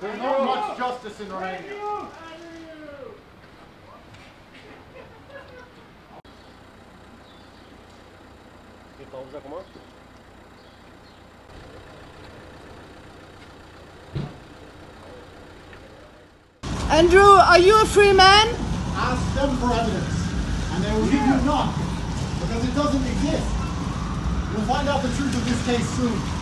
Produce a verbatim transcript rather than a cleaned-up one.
There's not much justice in Romania. Andrew, are you a free man? Ask them for evidence, and they will give you none, because it doesn't exist. You'll find out the truth of this case soon.